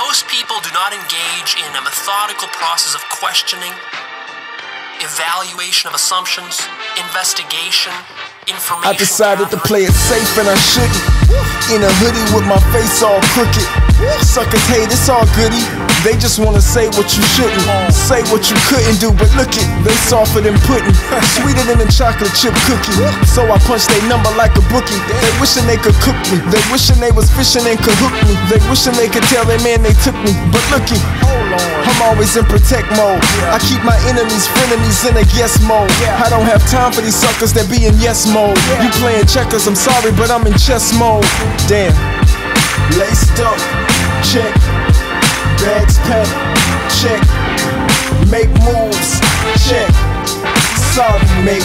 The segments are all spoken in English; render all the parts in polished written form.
Most people do not engage in a methodical process of questioning, evaluation of assumptions, investigation, information. I decided to play it safe and I shouldn't. In a hoodie with my face all crooked. Suckers hate, it's all goody. They just wanna say what you shouldn't, say what you couldn't do, but look it, they softer than pudding, sweeter than a chocolate chip cookie. So I punch they number like a bookie. They wishing they could cook me, they wishing they was fishing and could hook me, they wishing they could tell their man they took me. But looky, I'm always in protect mode. I keep my enemies, frenemies in a yes mode. I don't have time for these suckers that be in yes mode. You playing checkers, I'm sorry, but I'm in chess mode. Damn. Laced up, check. Bags packed, check. Make moves, check. Sorry, mate.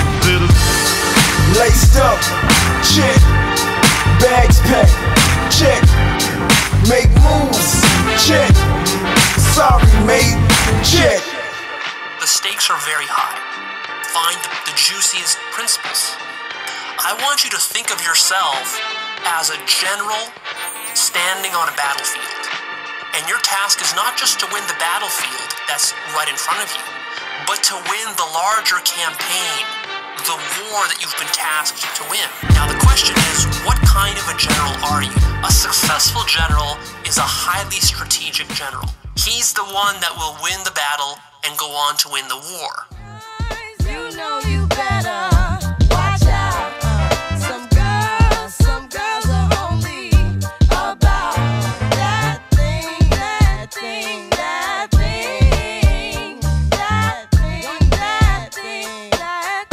Laced up, check. Bags packed, check. Make moves, check. Sorry, mate, check. The stakes are very high. Find the juiciest principles. I want you to think of yourself as a general standing on a battlefield. And your task is not just to win the battlefield that's right in front of you, but to win the larger campaign, the war that you've been tasked to win. Now the question is, what kind of a general are you? A successful general is a highly strategic general. He's the one that will win the battle and go on to win the war. You know you better watch out. Some girls are only about that thing, that thing, that thing, that thing, that thing, that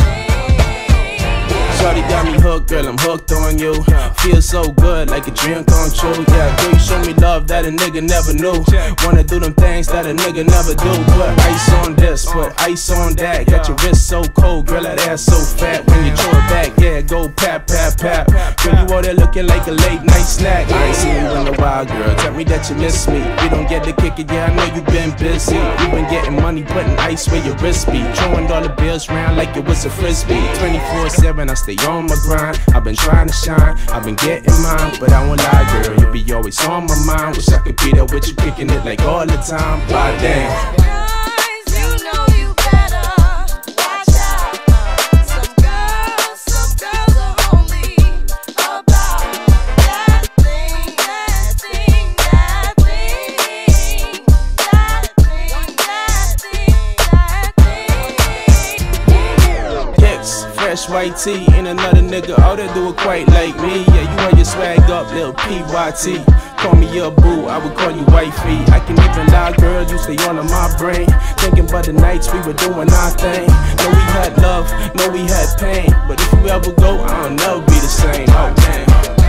thing. Shawty got me hooked, girl, I'm hooked on you. Feel so good, like a dream come true. Yeah, girl, you show me love that a nigga never knew. Wanna do them things that a nigga never do. Put ice on this, put ice on that. Got your wrist so cold, girl, that ass so fat. When you throw it back, yeah, go pap, pap, pap. Girl, you out there looking like a late night snack. I ain't seen you in a while, girl, tell me that you miss me. You don't get to kick it, yeah, I know you been busy. You been getting money, putting ice where your wrist be. Throwing all the bills around like it was a frisbee. 24/7, I stay on my grind. I've been trying to shine, I've been getting mine, but I won't lie, girl, you be always on my mind. Wish I could be there with you, kicking it like all the time. Bye, damn. You know you better watch out. Some girls are only about that thing, that thing, that thing, that thing, that thing, that thing. Kicks, fresh white tee, ain't another nigga out there do it quite like me. Yeah, you run your swag up, little PYT. Call me your boo, I would call you wifey. I can even lie, girl, you stay on my brain. Thinking about the nights we were doing our thing. Know we had love, know we had pain, but if you ever go, I'll never be the same. Oh man.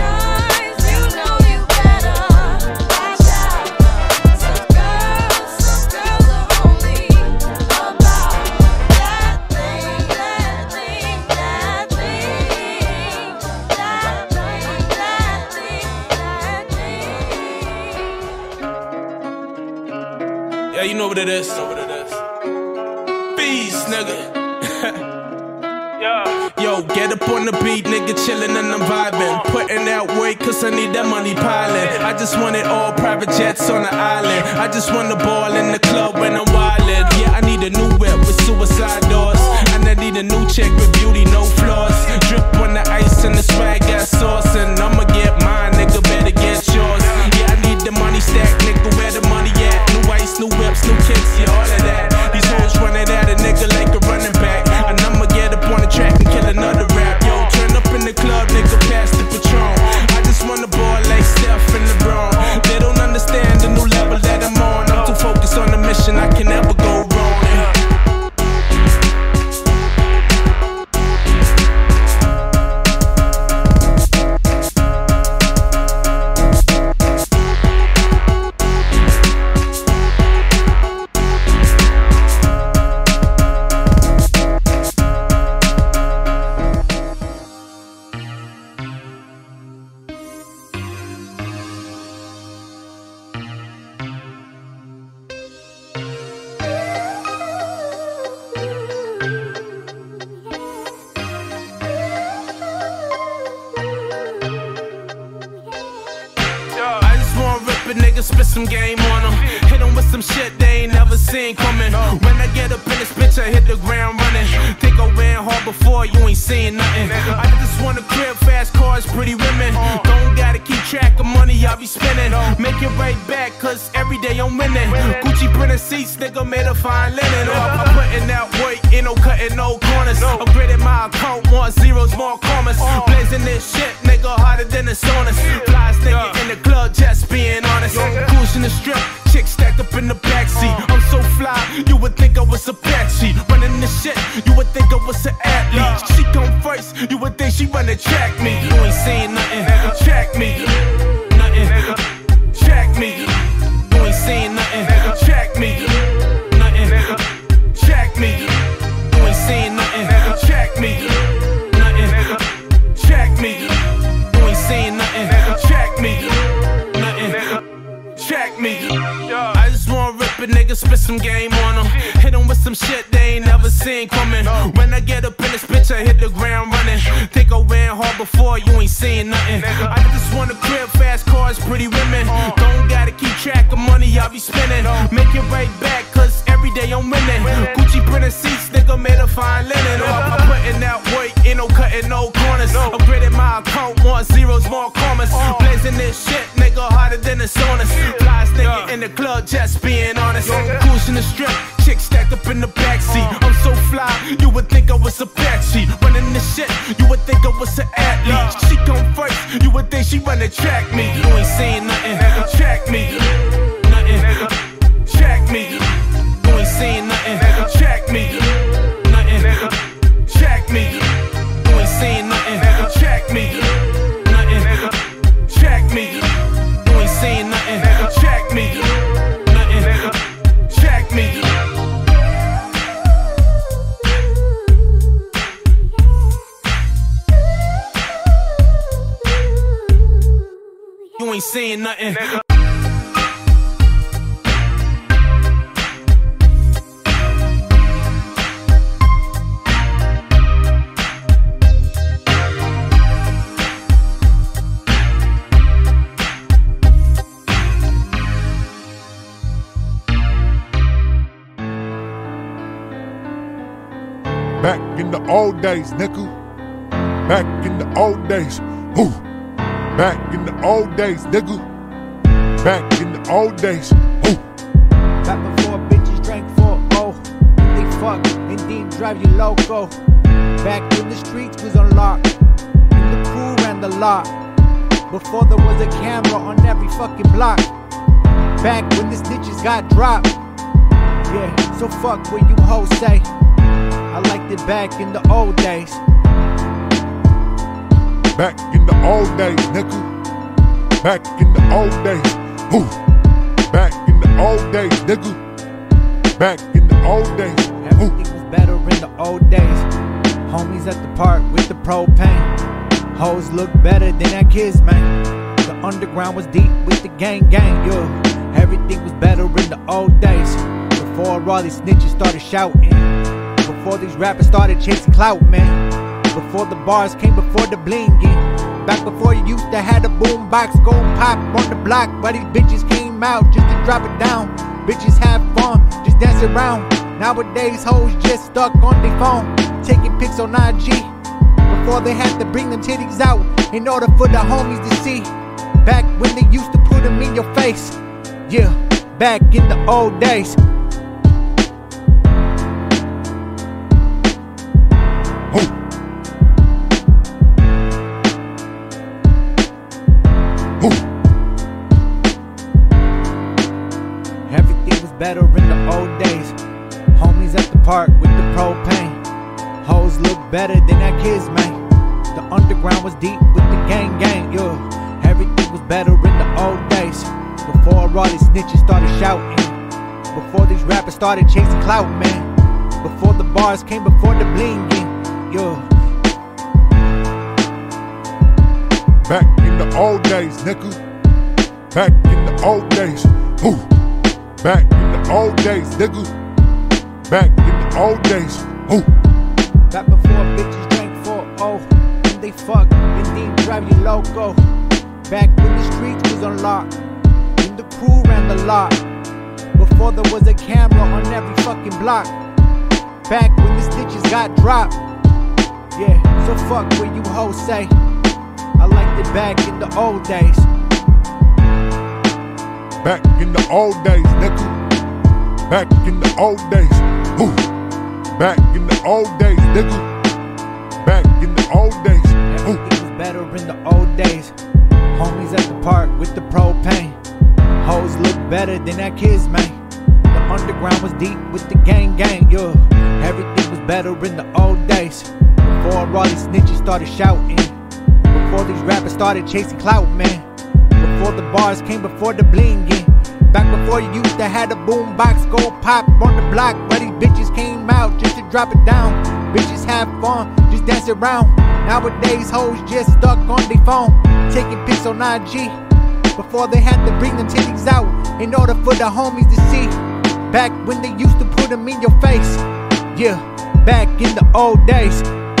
Yeah, you know what it is. Beast, nigga. Yo, get up on the beat, nigga, chillin' and I'm vibing. Putting out weight, cause I need that money piling. I just want it all, private jets on the island. I just want the ball in the club when I'm wildin'. Yeah, I need a new whip with suicide doors. And I need a new chick with beauty, no flaws. Drip on the ice and the swag got sauce. And I'ma get mine, nigga, better get yours. Yeah, I need the money stack, nigga, where the money at? New ice, new whips, new kicks, yeah, all of that. These hoes running at a nigga like a running back. And I'ma get up on the track and kill another rap. Yo, turn up in the club, nigga, pass the Patron. I just wanna ball like Steph and LeBron. They don't understand the new level that I'm on. I'm too focused on the mission, I can never go wrong. spit some game on them. Hit them with some shit they ain't never seen coming. When I get up in this bitch, I hit the ground running. Think I ran hard before, you ain't seen nothing. I just want a crib, fast cars, pretty women. Don't gotta keep track of money I be spending. Make it right back, cause every day I'm winning. Gucci printed seats, nigga made a fine linen. I'm putting out work, ain't no cutting no corners. Upgraded my account, more zeros, more commas. Blazing this shit, nigga, harder than the saunas. Flies nigga in the club, just being honest. Cruising the strip, chicks stacked up in the backseat. I'm so fly, you would think I was Apache. Running the shit, you would think I was an athlete. She come first, you would think she run to track me. You ain't saying nothing, track me. Nothing, track me. You ain't saying nothing, track me. Nothing, track me. You ain't saying nothing, track me. Nothing, track me. You ain't saying nothing, track me. Nothing, track me. I just wanna rip a nigga, spit some game on them. Hit them with some shit they ain't never seen coming. When I get up in this bitch, I hit the ground running. Think I ran hard before, you ain't seen nothing. I just want a crib, fast cars, pretty women. Don't gotta keep track of money I be spending. Make it right back, cause every day I'm winning. Gucci printed seats, nigga made a fine linen. I'm putting out work, ain't no cutting no corners. Upgraded my account, more zeros, more commas. Blazing this shit, nigga, harder than the saunas. Flies nigga in the club, just being honest. Cruising the strip, chicks stacked up in the backseat. I'm so fly, you would think I was Apache. Running the shit, you would think I was an athlete. She come first, you would think she run to track me. You ain't saying nothing, track me. Nothing, track me. You ain't saying nothing, track me. Nothing, track me. You ain't saying nothing, track me. Nothing, track me. You ain't saying nothing, track me. Nothing, track me. You ain't saying nothing. Back in the old days, nigga. Back in the old days. Ooh. Back in the old days, nigga. Back in the old days. Ooh. Back before bitches drank 4-0. They fuck and didn't drive you loco. Back when the streets was unlocked and the crew ran the lot. Before there was a camera on every fucking block. Back when the snitches got dropped. Yeah, so fuck what you hoes say. I liked it back in the old days. Back in the old days, nigga. Back in the old days. Ooh. Back in the old days, nigga. Back in the old days. Ooh. Everything was better in the old days. Homies at the park with the propane. Hoes look better than that kids, man. The underground was deep with the gang, yo. Everything was better in the old days. Before all these snitches started shouting. Before these rappers started chasing clout, man. Before the bars came, before the blinging. Back before you used to have the boombox go pop on the block. While these bitches came out just to drop it down. Bitches have fun, just dance around. Nowadays hoes just stuck on their phone, taking pics on IG. Before they had to bring them titties out in order for the homies to see. Back when they used to put them in your face. Yeah, back in the old days. Everything was better in the old days. Homies at the park with the propane. Hoes look better than that kids, man. The underground was deep with the gang, yo. Everything was better in the old days. Before all these snitches started shouting. Before these rappers started chasing clout, man. Before the bars came, before the blinging, yo. Back in the old days, nigga. Back in the old days. Ooh. Back in the old days, nigga. Back in the old days. Ooh. Back before bitches drank 4-0 and they fuck and didn't drive you loco. Back when the streets was unlocked and the crew the lot. Before there was a camera on every fucking block. Back when the stitches got dropped. Yeah, so fuck what you hoes say. I liked it back in the old days. Back in the old days, nigga. Back in the old days. Ooh. Back in the old days, nigga. Back in the old days. Ooh. Everything was better in the old days. Homies at the park with the propane. Hoes look better than that kids, man. The underground was deep with the gang, yeah. Everything was better in the old days. Before all these snitches started shouting. Before these rappers started chasing clout, man. Before the bars came, before the blinging. Back before you used to have the boom box go pop on the block. Where these bitches came out just to drop it down. Bitches have fun, just dance around. Nowadays hoes just stuck on their phone, taking pics on IG. Before they had to bring them titties out in order for the homies to see. Back when they used to put them in your face. Yeah, back in the old days.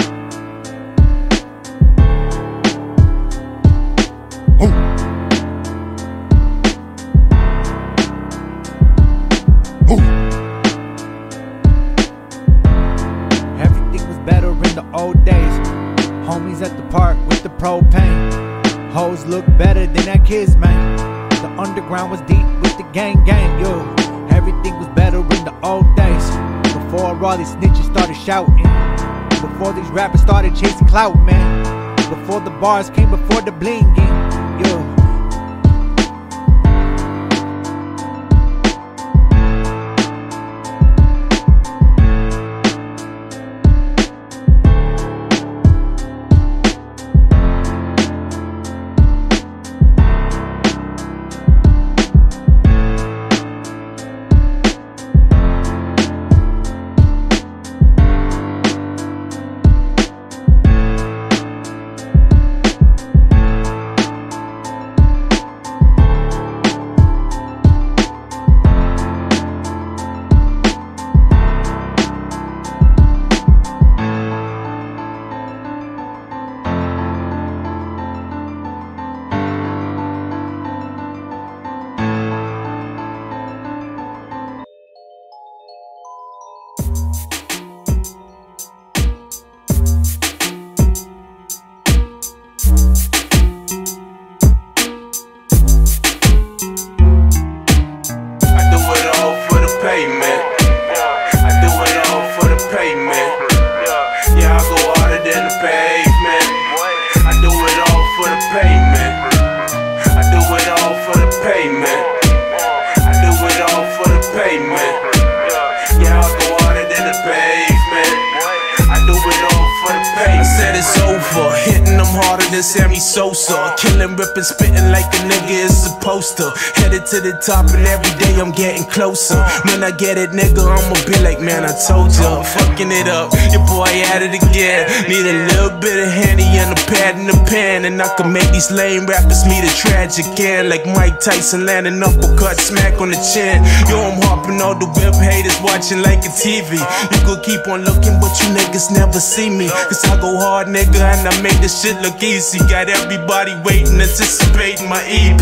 Everything was better in the old days. Homies at the park with the propane. Hoes look better than that kids, man. The underground was deep with the gang, yo. Everything was better in the old days. Before all these snitches started shouting. Before these rappers started chasing clout, man. Before the bars came, before the blinging, yo. Sammy Sosa, killing, ripping, spitting like a nigga is supposed to. Headed to the top and every day I'm getting closer. When I get it, nigga, I'ma be like, man, I told ya. I'm fucking it up, your boy at it again. Need a little bit of Henny and a pad in the pan, and I can make these lame rappers meet a tragic end. Like Mike Tyson landing uppercut, smack on the chin. Yo, I'm hopping all the whip haters watching like a TV. You could keep on looking, but you niggas never see me. Cause I go hard, nigga, and I make this shit look easy. Got everybody waiting, anticipating my EP.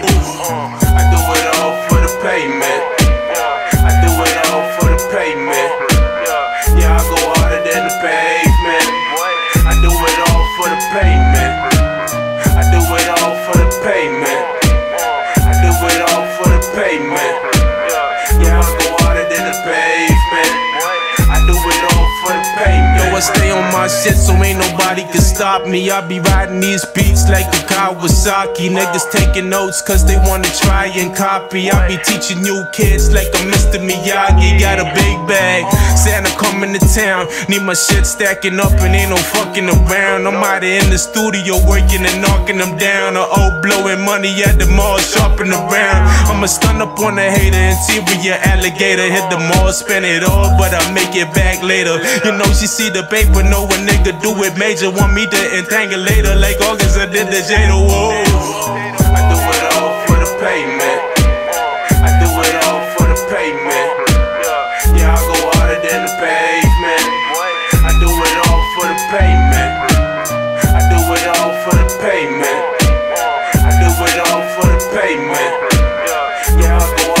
I do it all for the payment. I do it all for the payment. Yeah, I go harder than the pavement. I do it all for the payment. I do it all for the payment. I do it all for the payment. Yeah, I go harder than the pavement. I do it all for the payment. Yo, I stay on my shit so ain't nobody can stop me. I be riding these beats like a Kawasaki. Niggas taking notes cause they wanna try and copy. I be teaching new kids like I'm Mr. Miyagi. Got a big bag, Santa coming to town. Need my shit stacking up and ain't no fucking around. I'm either in the studio working and knocking them down, or blowing money at the mall, shopping around. I'ma stun up on a hater, interior alligator. Hit the mall, spend it all, but I make it back later. You know she see the paper, know a nigga do it major. Want me to entangle later like August I did the Jada. Whoa. I do it all for the payment. I do it all for the payment. Yeah, I go harder than the pavement. I do it all for the payment. I do it all for the payment. I do it all for the payment. Yeah, I go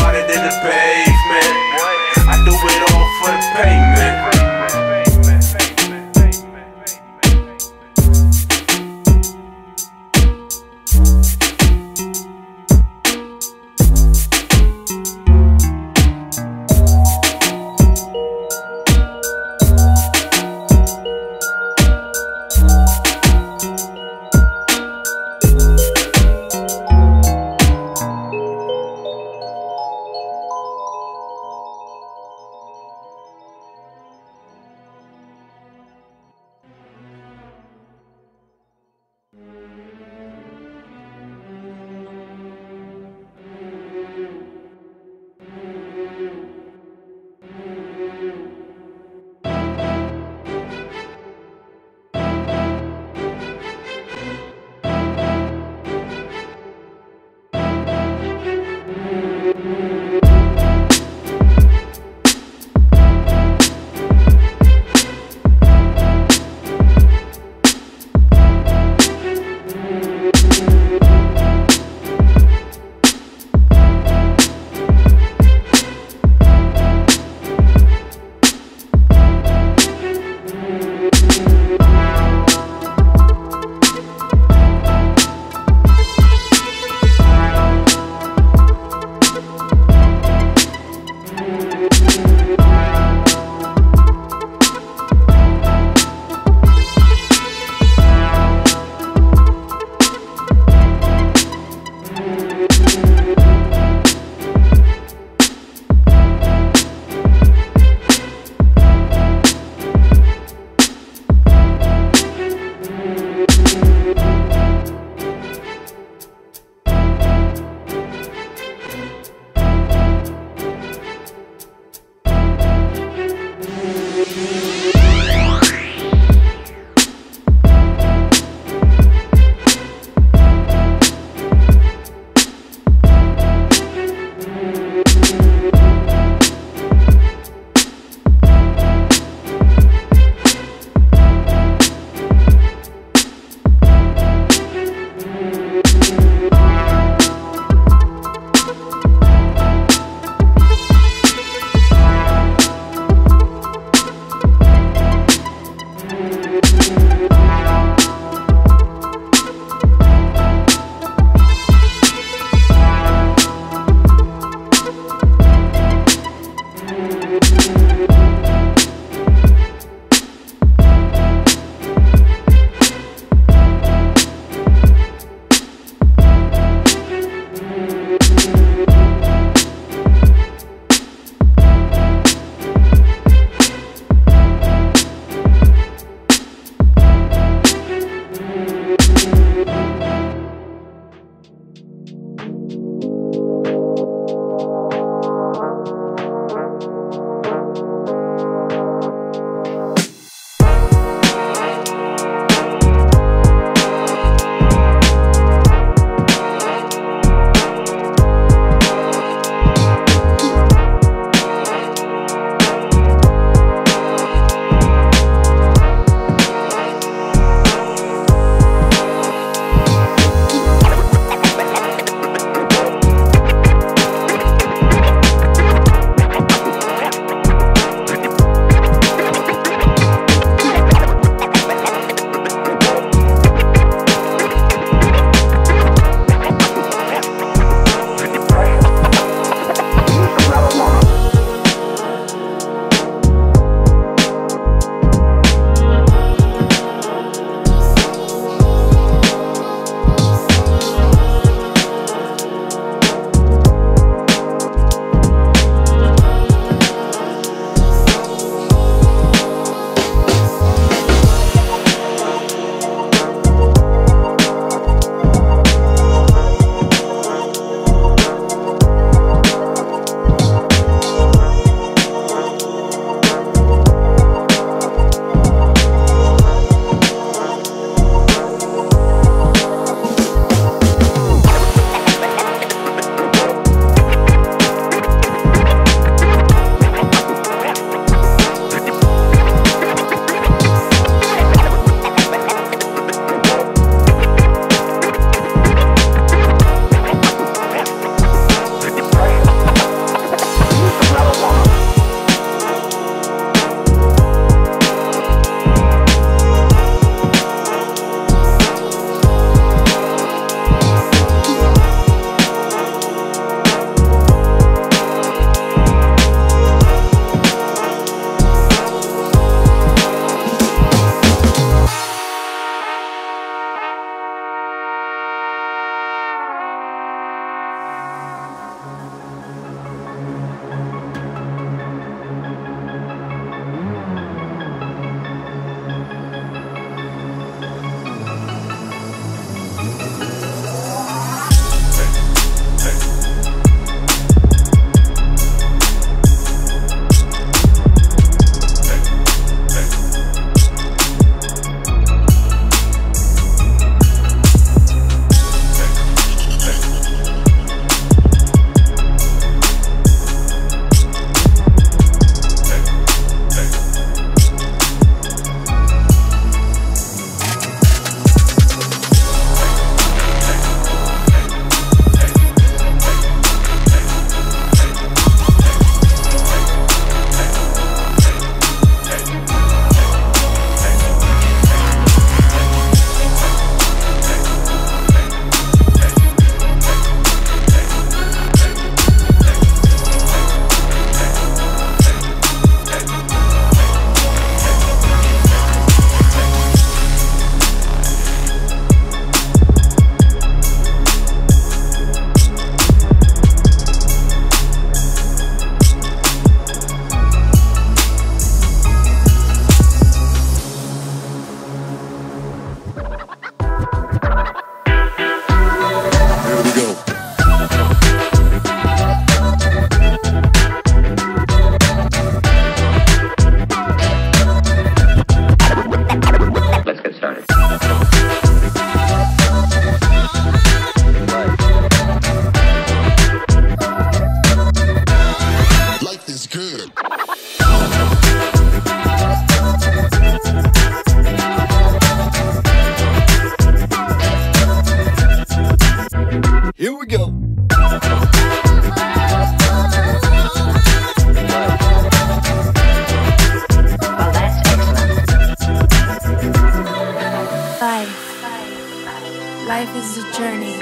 is a journey.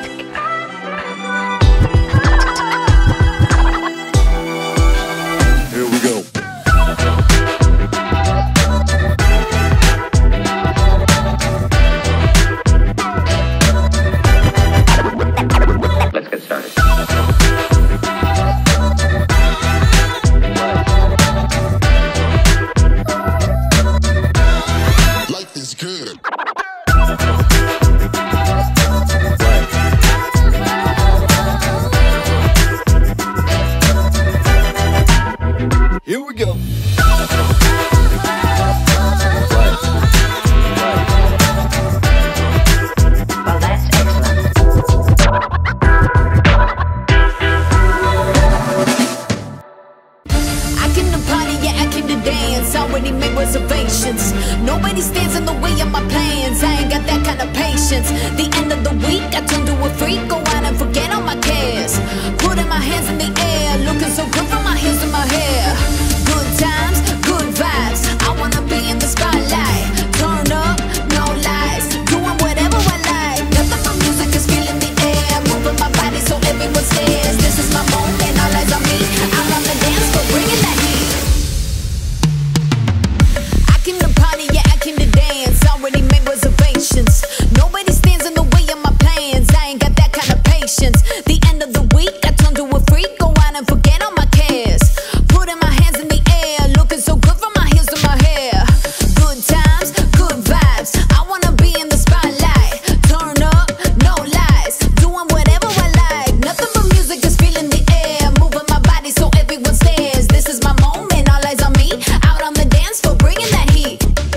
Here we go. Let's get started. Life is good. Here we go. Well, that's excellent. I came to party, yeah, I came to dance. Already made reservations. Nobody stands in the way of my plans. I ain't got that kind of patience. The end of the week, I turn to a freak. Go out and forget all my cares. Putting my hands in the air, looking so good from my heels to my hair. Good times, good vibes. I wanna be in the spotlight. Turn up, no lies. Doing whatever I like. Nothing but music is feeling the air. Moving my body so everyone stares. This is my moment, all eyes on me. I'm on the dance floor, bringing that heat. I came to party, yeah, I came to dance. Already made reservations. Nobody stands in the way of my plans. I ain't got that kind of patience. The end of the week, I turn to a freak. Go out and forget all my cares. Putting my hands in the air, looking so good from my heels to my hair. Good times, good vibes. I wanna be in the spotlight. Turn up, no lies. Doing whatever I like. Nothing but music is feeling the air. Moving my body so everyone stares. This is my moment, all eyes on me. Out on the dance floor, bringing that heat.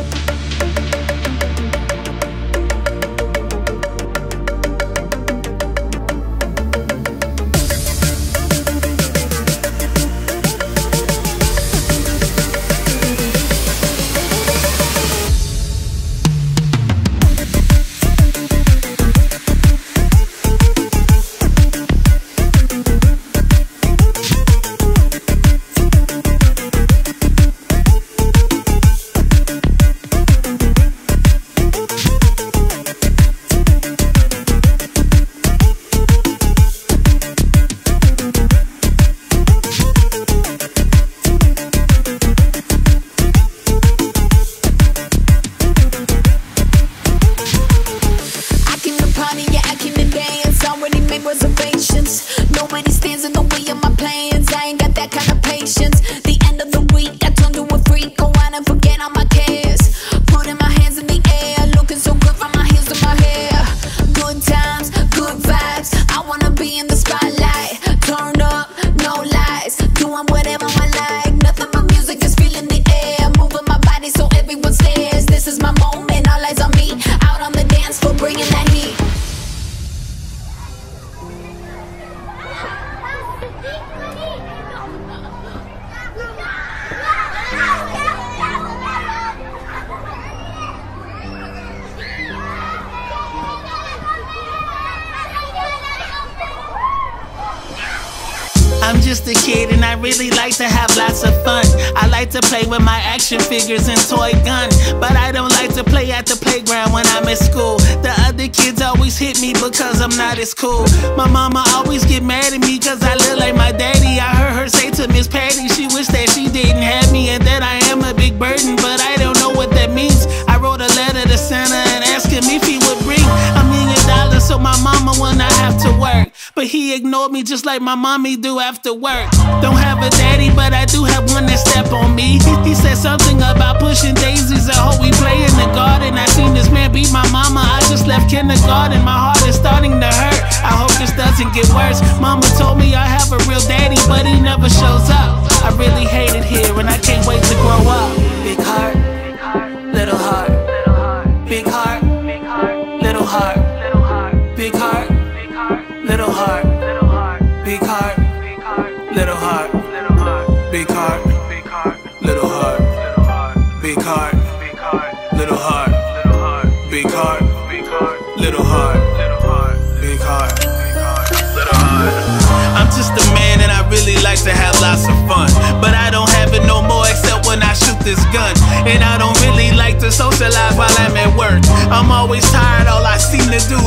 I came to party, yeah, I came to dance. Already made reservations. Nobody stands in the way of my plans. I ain't got that kind of patience. The end of the week, I turn to a freak. Go out and forget all my cares. Putting my hands in the air, looking so good from my heels to my hair. Good times, good vibes. I wanna be in the spotlight. Turn up, no lies. Doing whatever I like. Nothing but music is feeling the air. Moving my body so everyone stares. This is my moment, all eyes on me. Out on the dance floor, bringing that heat. I'm just a kid and I really like to have lots of fun. I like to play with my action figures and toy gun, but I don't like to play at the playground when I'm at school. The other kids always hit me because I'm not as cool. My mama always get mad at me cause I look like my daddy. I heard her say to Miss Patty she wished that she didn't have me and that I am a big burden, but I don't know what that means. I wrote a letter to Santa and asked him if he would bring $1 million so my mama will not have to work. But he ignored me just like my mommy do after work. Don't have a daddy, but I do have one that step on me. He said something about pushing daisies. I hope we play in the garden. I seen this man beat my mama. I just left kindergarten. My heart is starting to hurt. I hope this doesn't get worse. Mama told me I have a real daddy, but he never shows up. I really hate it here and I can't wait to grow up. Big heart, little heart. Big heart, little heart. Big heart, little heart. Big heart, little heart. Big heart, little heart. Big heart, little heart. Big heart, little heart. Big heart, little heart. I'm just a man and I really like to have lots of fun, but I don't have it no more except when I shoot this gun. And I don't really like to socialize while I'm at work. I'm always tired, all I seem to do is fucking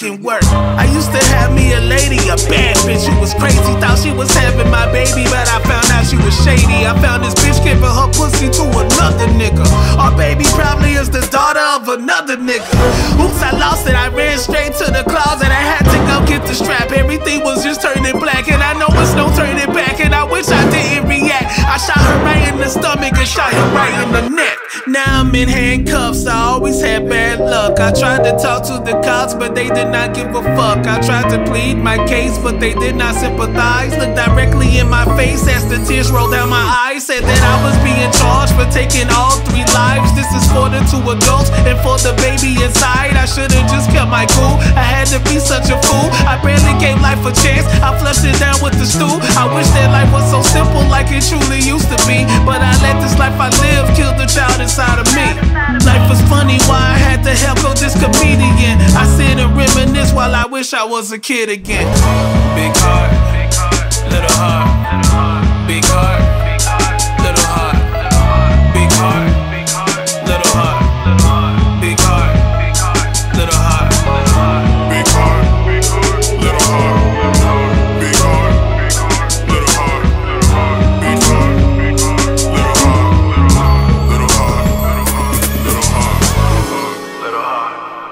fucking work. I used to have me a lady, a bad bitch who was crazy. Thought she was having my baby, but I found out she was shady. I found this bitch giving her pussy to another nigga. Our baby probably is the daughter of another nigga. Oops, I lost it. I ran straight to the closet. I had to go get the strap. Everything was just turning black, and I know it's no turning back. And I wish I didn't react. I shot her right in the stomach and shot her right in the neck. Now I'm in handcuffs. I always had bad luck. I tried to talk to the cops, but they did not give a fuck. I tried to plead my case, but they did not sympathize. Looked directly in my face as the tears rolled down my eyes. Said that I was being charged for taking all 3 lives. This is for the 2 adults and for the baby inside. I should've just kept my cool. I had to be such a fool. I barely gave life a chance. I flushed it down with the stool. I wish that life was so simple like it truly used to be. But I let this life I live kill the child inside of me. Life was funny, why I had to help out this comedian. I sit and reminisce while I wish I was a kid again. Big heart, little heart. Big heart, little heart. Big heart, little heart. Big heart, little heart. Big heart, little heart. Big heart, little heart. Big heart, little heart. Little heart, little heart. Little heart.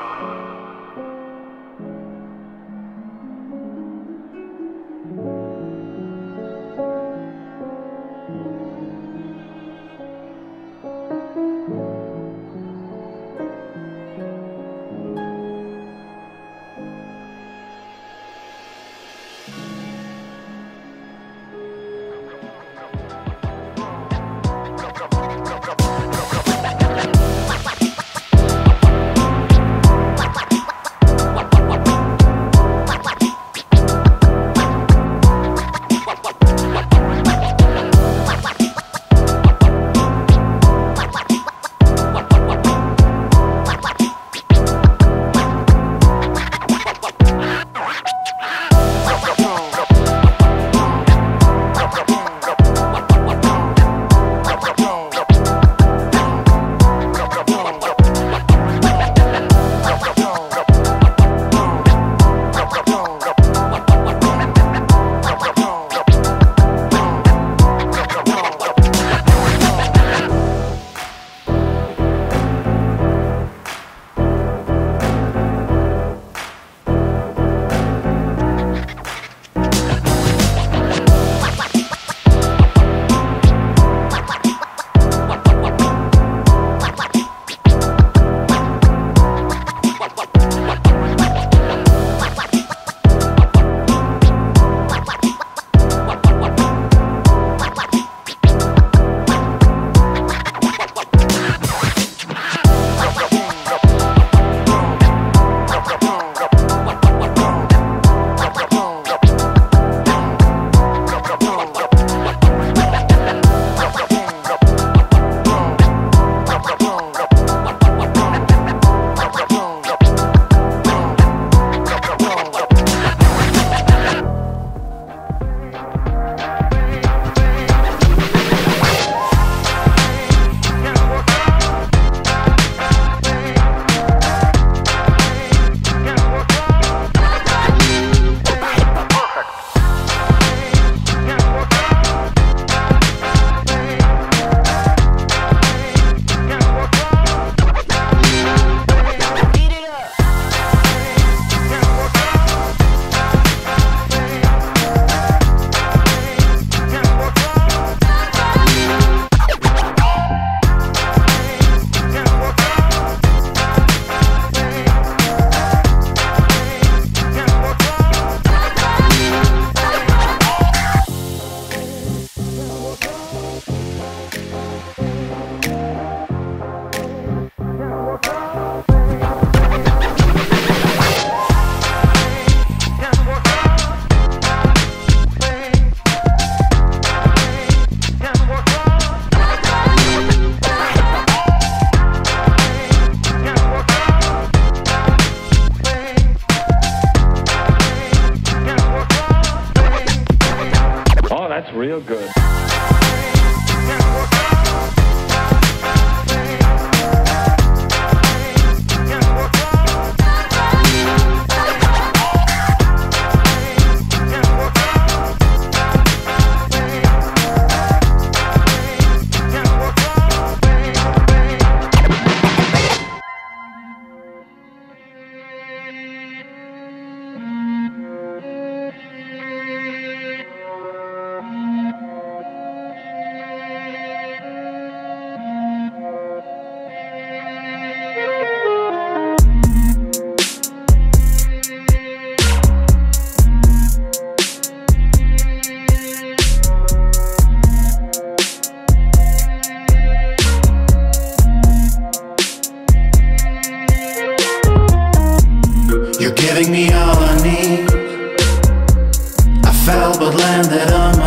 real good.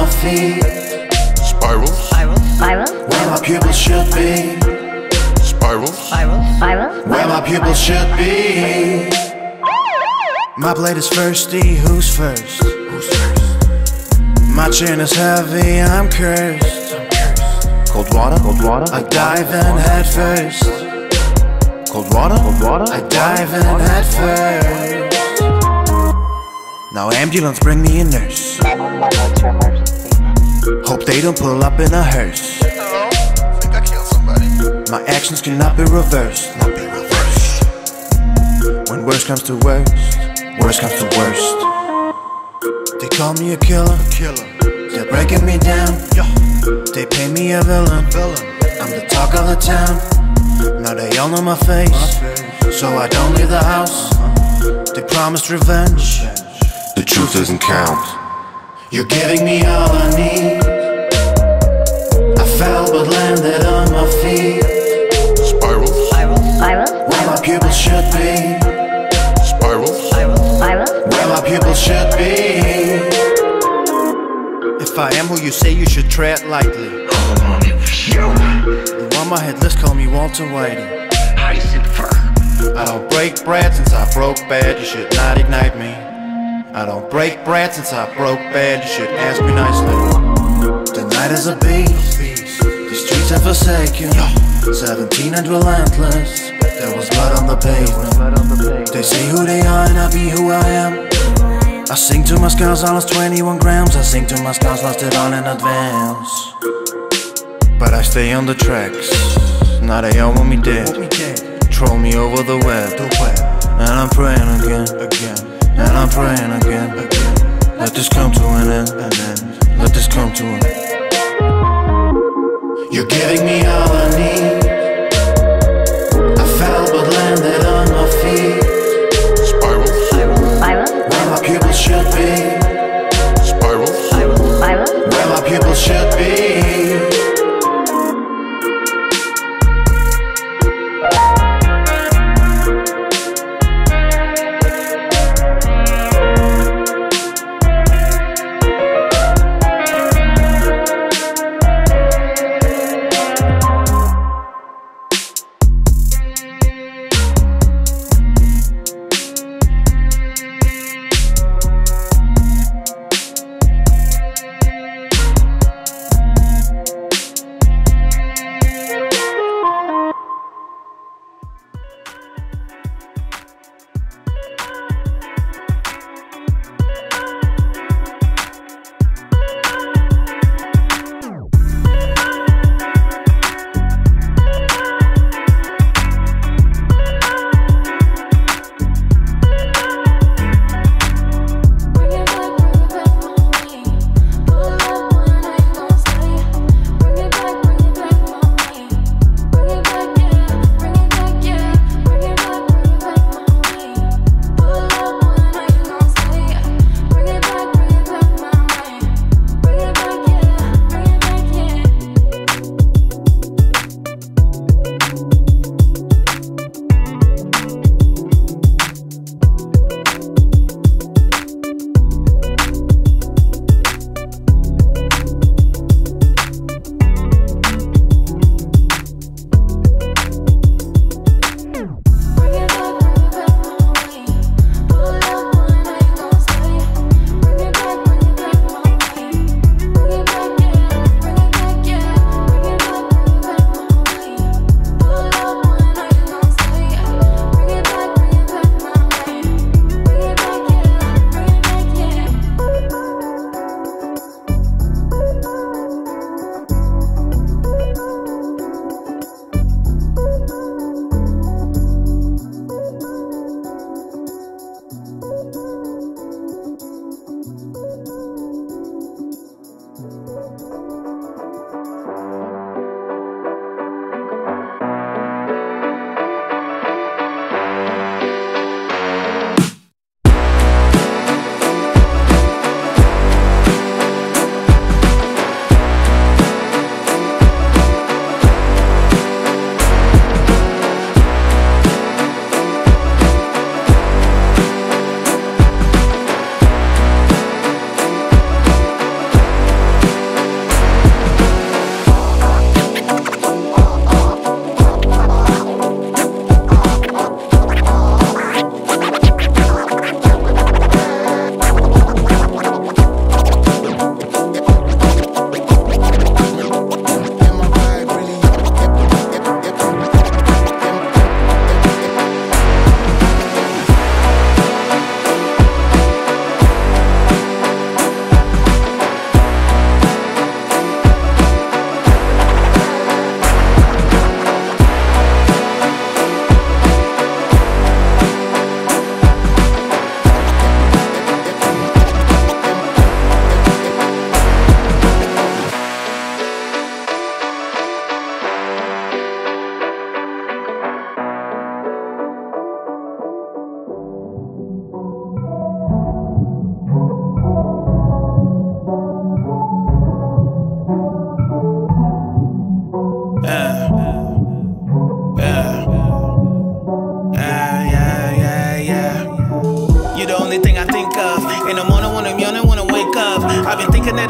my feet. Spirals. Spiral. Where my pupils should be. Spirals. Spiral. Where my pupils should be. My plate is thirsty, who's first? My chin is heavy, I'm cursed. Cold water, I dive in head first. Cold water, I dive in head first. Now ambulance, bring me a nurse. Hope they don't pull up in a hearse. Think I killed somebody. My actions cannot be reversed. When worst comes to worst, worst comes to worst. They call me a killer. They're breaking me down. They pay me a villain. I'm the talk of the town. Now they all know my face, so I don't leave the house. They promised revenge. The truth doesn't count. You're giving me all I need. I fell but landed on my feet. Spirals. Spiral. Where my pupils should be. Spirals. Spiral. Where my pupils should be. If I am who you say, you should tread lightly. You on my hit list, call me Walter Whitey. I don't break bread since I broke bad, you should not ignite me. I don't break bread since I broke bad, you should ask me nicely. The night is a beast, the streets are forsaken. 17 and relentless, there was blood on the pavement. They say who they are and I be who I am. I sing to my scars, I lost 21 grams. I sing to my scars, lost it all in advance. But I stay on the tracks, now they all want me dead. Troll me over the web, and I'm praying again, and I'm praying again. Let this come to an end, let this come to an end. You're giving me all I need. I fell but landed on my feet. Spirals. Spiral. Where my pupils should be. Spirals. Spiral. Where my pupils should be.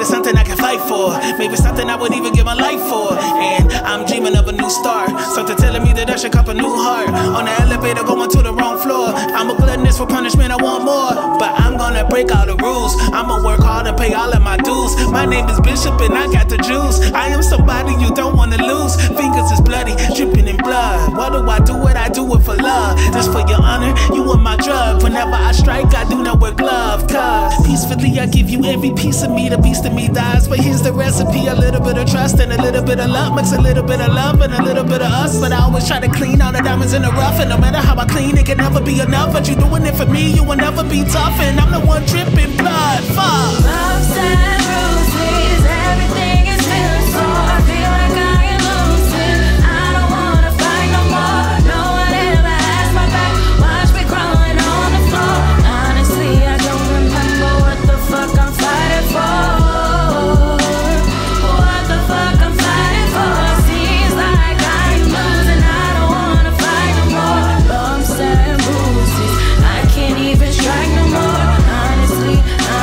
it's something I can fight for. Maybe something I would even give my life for. And I'm dreaming of a new start. Something telling me that I should cop a new heart. On the elevator going to the wrong floor. I'm a gluttonous for punishment, I want more. But I'm gonna break all the rules. I'ma work hard and pay all of my dues. My name is Bishop and I got the juice. I am somebody you don't wanna lose. Fingers is bloody, dripping in blood. Why do I do it? I do it for love. Just for your honor, you are my drug. Whenever I strike, I do not wear glove. Cause peacefully I give you every piece of me. The beast of me dies. But here's the recipe. A little bit of trust and a little bit of love. Mix a little bit of love and a little bit of us. But I always try to clean all the diamonds in the rough. And no matter how I clean, it can never be enough. But you doing it for me, you will never be tough. And I'm the one dripping blood. Fuck. Bumps and bruises, everything is feeling sore. I feel like I am losing. I don't wanna fight no more. No one ever has my back. Watch me crawling on the floor. Honestly, I don't remember what the fuck I'm fighting for. What the fuck I'm fighting for? Seems like I'm losing. I don't wanna fight no more. Bumps and bruises, I can't even strike no more. Honestly,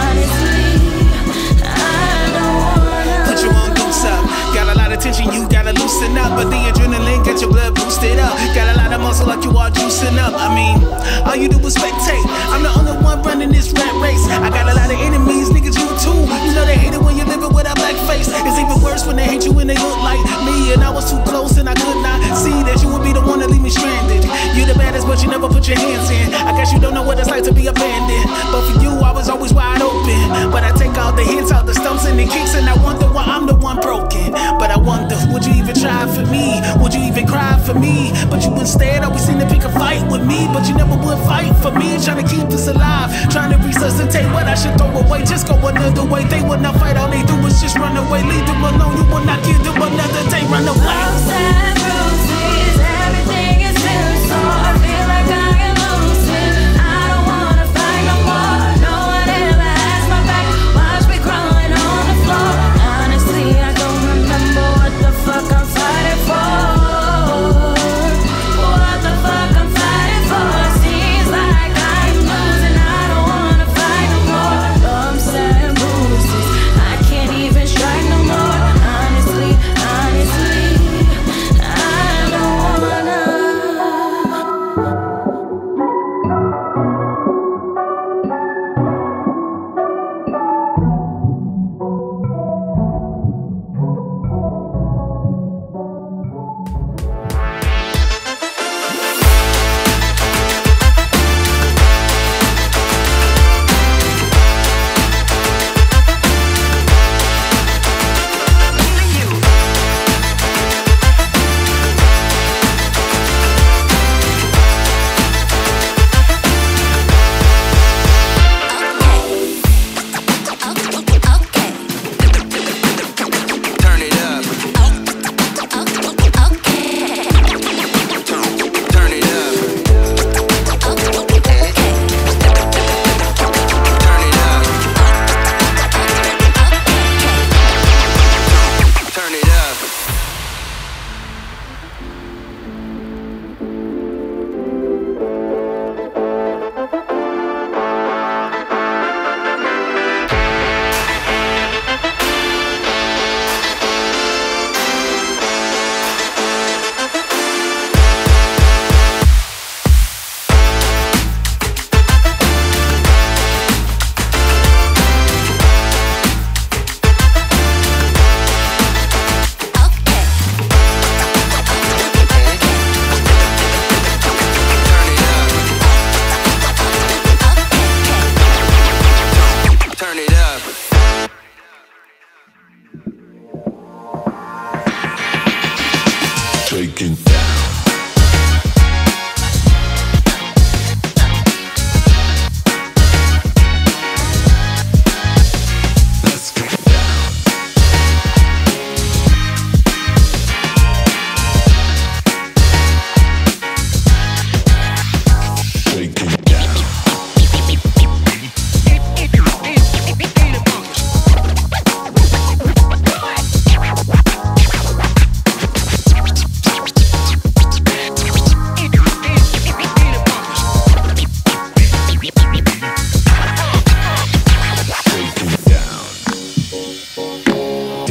I don't wanna. Put your own goose up. Got a lot of tension, you gotta loosen up. But the adrenaline get your blood boosted up. Got a lot of muscle like you are juicing up. I mean, all you do is spectate. I'm the only one running this rat race. I got a lot of enemies, niggas you too. You know they hate it when you living with a black face. It's even worse when they hate you when they look like me. And I was too close and I could not see that you would be the one to leave me stranded. You the baddest but you never put your hands in. I guess you don't know what it's like to be abandoned. But for you I was always wide open. But I take all the hits, all the stumps and the kicks. And I wonder why I'm the one broken. But I wonder, would you even try for me? Would you even cry for me? But you instead always seem to pick a fight with me. But you never would fight for me. Trying to keep this alive, trying to resuscitate what I should throw away. Just go another way. They will not fight, all they do is just run away. Leave them alone, you will not give them another day. Run away. Bumps and bruises, everything is feeling sore. I feel like I am losing. I don't wanna fight no more. No one ever has my back. Watch me crawling on the floor. Honestly, I don't remember what the fuck I'm fighting for. What the fuck I'm fighting for? Seems like I'm losing. I don't wanna fight no more. Bumps and bruises, I can't even strike no more. Honestly, I don't wanna.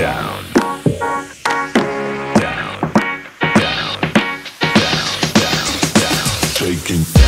down. Shaking down.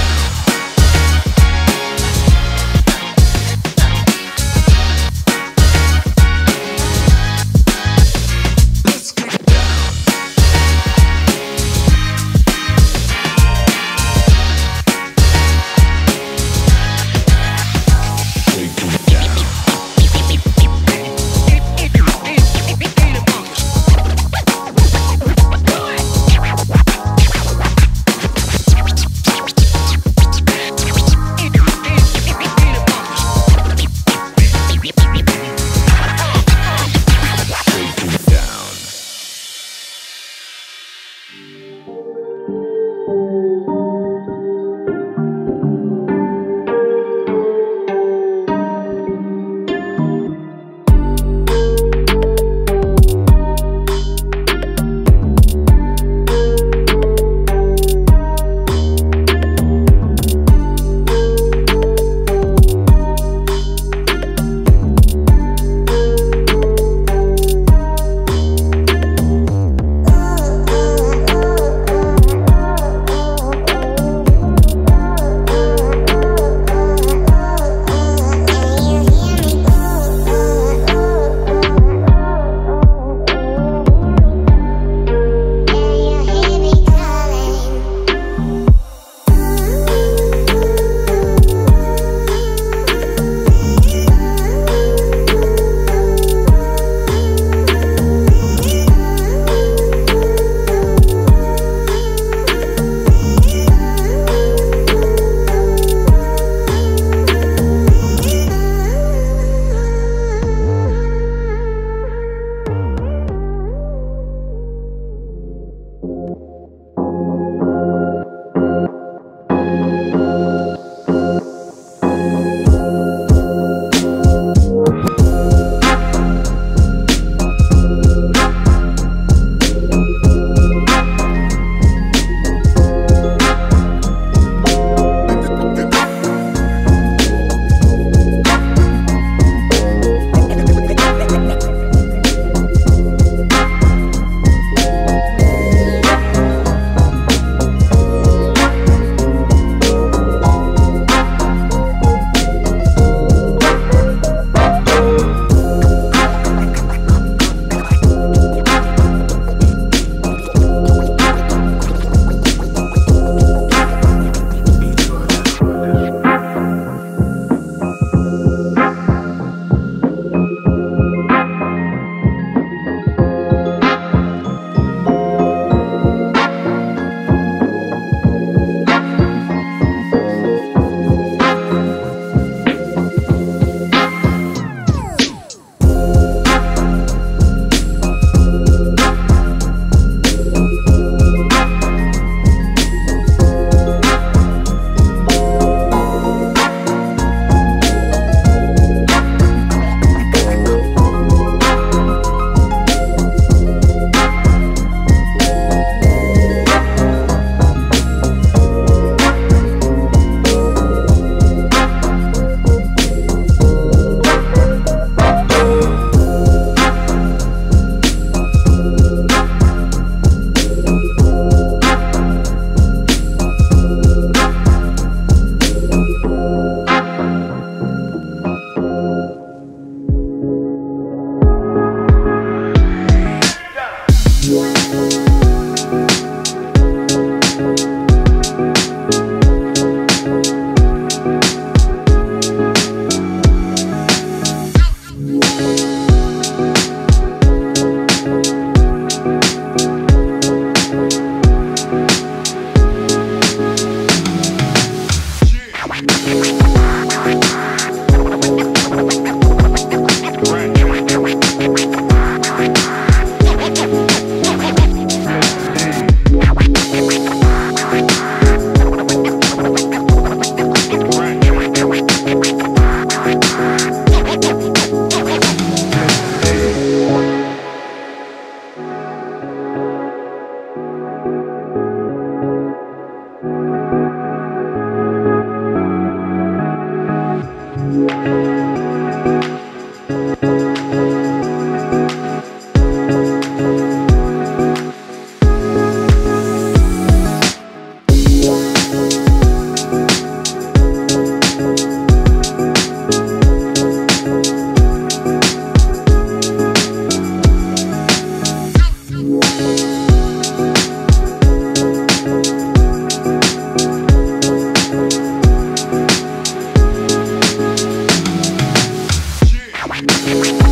Bye.